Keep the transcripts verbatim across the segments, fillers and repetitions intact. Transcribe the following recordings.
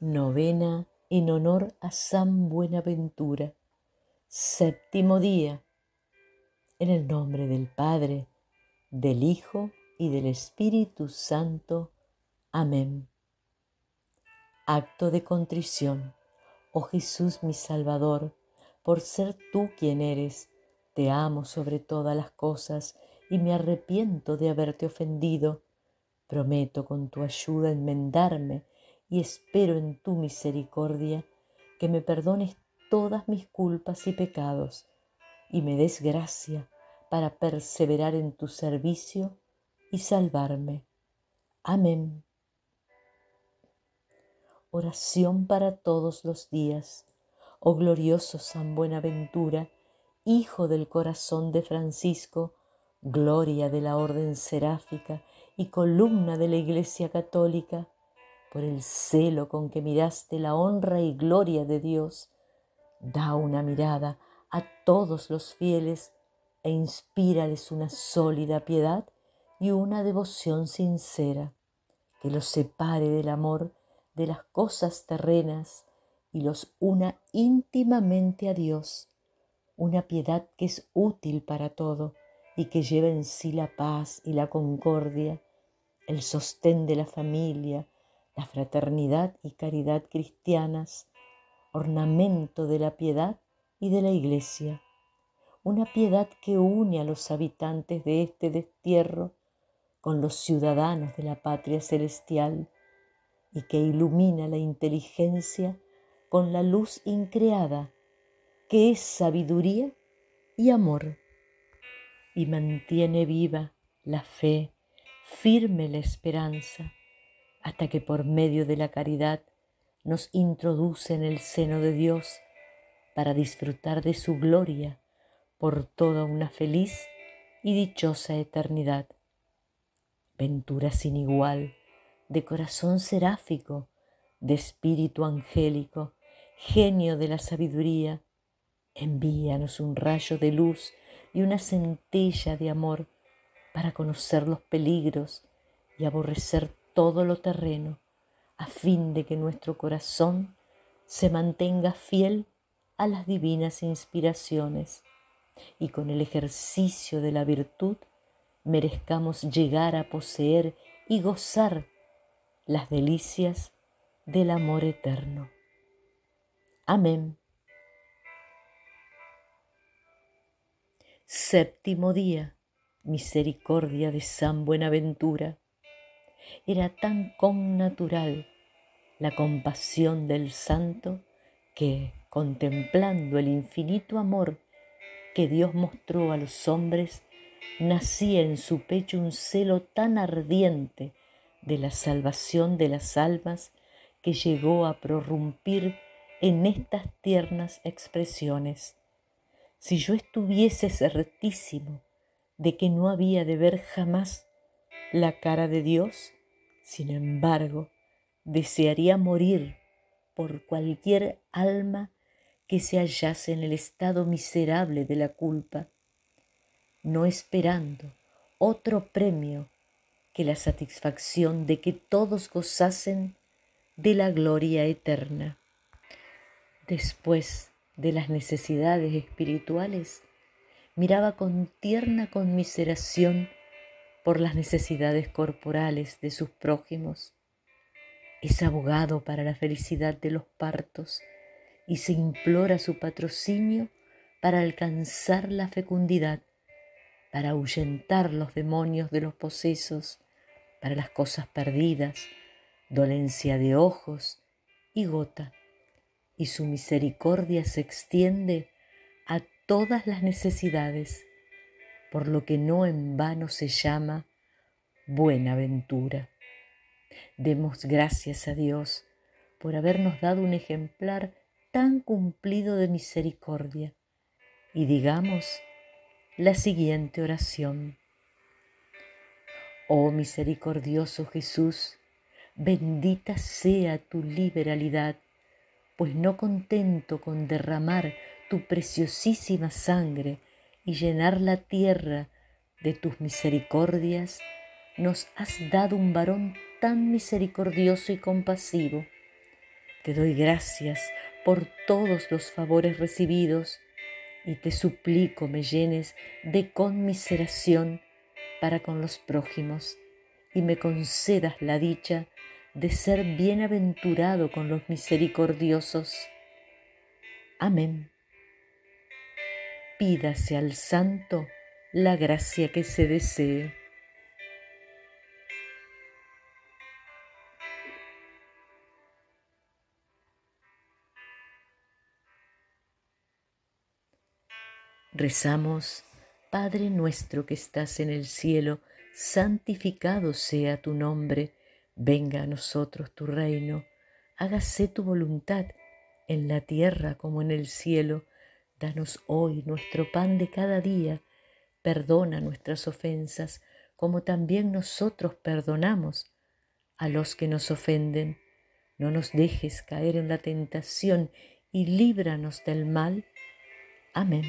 Novena en honor a San Buenaventura. Séptimo día. En el nombre del Padre, del Hijo y del Espíritu Santo. Amén. Acto de contrición. Oh Jesús mi Salvador, por ser tú quien eres, te amo sobre todas las cosas y me arrepiento de haberte ofendido. Prometo con tu ayuda enmendarme y espero en tu misericordia que me perdones todas mis culpas y pecados y me des gracia para perseverar en tu servicio y salvarme. Amén. Oración para todos los días. Oh glorioso San Buenaventura, Hijo del corazón de Francisco, gloria de la orden seráfica y columna de la Iglesia Católica, por el celo con que miraste la honra y gloria de Dios, da una mirada a todos los fieles e inspírales una sólida piedad y una devoción sincera, que los separe del amor de las cosas terrenas y los una íntimamente a Dios, una piedad que es útil para todo y que lleva en sí la paz y la concordia, el sostén de la familia, la fraternidad y caridad cristianas, ornamento de la piedad y de la Iglesia, una piedad que une a los habitantes de este destierro con los ciudadanos de la patria celestial y que ilumina la inteligencia con la luz increada, que es sabiduría y amor, y mantiene viva la fe, firme la esperanza, hasta que por medio de la caridad nos introduce en el seno de Dios para disfrutar de su gloria por toda una feliz y dichosa eternidad. Ventura sin igual, de corazón seráfico, de espíritu angélico, genio de la sabiduría, envíanos un rayo de luz y una centella de amor para conocer los peligros y aborrecer todo lo terreno, a fin de que nuestro corazón se mantenga fiel a las divinas inspiraciones y con el ejercicio de la virtud merezcamos llegar a poseer y gozar las delicias del amor eterno. Amén. Séptimo día. Misericordia de San Buenaventura. Era tan connatural la compasión del santo que, contemplando el infinito amor que Dios mostró a los hombres, nacía en su pecho un celo tan ardiente de la salvación de las almas que llegó a prorrumpir en estas tiernas expresiones: si yo estuviese certísimo de que no había de ver jamás la cara de Dios, sin embargo, desearía morir por cualquier alma que se hallase en el estado miserable de la culpa, no esperando otro premio que la satisfacción de que todos gozasen de la gloria eterna. Después de las necesidades espirituales, miraba con tierna conmiseración por las necesidades corporales de sus prójimos. Es abogado para la felicidad de los partos y se implora su patrocinio para alcanzar la fecundidad, para ahuyentar los demonios de los posesos, para las cosas perdidas, dolencia de ojos y gota, y su misericordia se extiende a todas las necesidades, por lo que no en vano se llama Buenaventura. Demos gracias a Dios por habernos dado un ejemplar tan cumplido de misericordia y digamos la siguiente oración. Oh misericordioso Jesús, bendita sea tu liberalidad, pues no contento con derramar tu preciosísima sangre y llenar la tierra de tus misericordias, nos has dado un varón tan misericordioso y compasivo. Te doy gracias por todos los favores recibidos y te suplico me llenes de conmiseración para con los prójimos y me concedas la dicha de ser bienaventurado con los misericordiosos. Amén. Pídase al Santo la gracia que se desee. Rezamos, Padre nuestro que estás en el cielo, santificado sea tu nombre, venga a nosotros tu reino, hágase tu voluntad en la tierra como en el cielo. Danos hoy nuestro pan de cada día, perdona nuestras ofensas como también nosotros perdonamos a los que nos ofenden. No nos dejes caer en la tentación y líbranos del mal. Amén.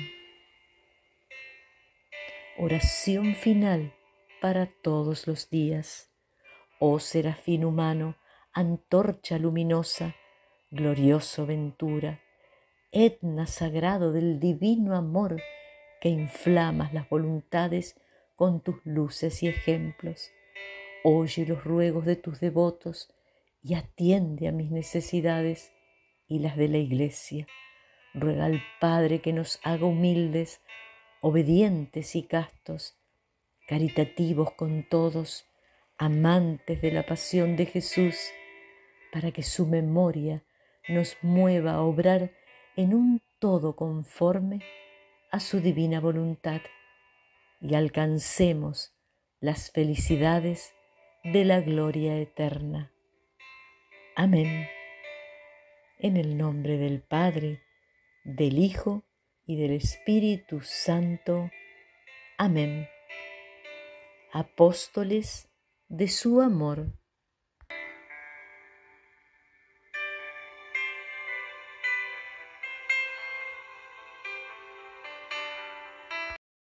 Oración final para todos los días. Oh serafín humano, antorcha luminosa, glorioso ventura, etna sagrado del divino amor que inflamas las voluntades con tus luces y ejemplos. Oye los ruegos de tus devotos y atiende a mis necesidades y las de la Iglesia. Ruega al Padre que nos haga humildes, obedientes y castos, caritativos con todos, amantes de la pasión de Jesús, para que su memoria nos mueva a obrar en un todo conforme a su divina voluntad y alcancemos las felicidades de la gloria eterna. Amén. En el nombre del Padre, del Hijo y del Espíritu Santo. Amén. Apóstoles de su amor.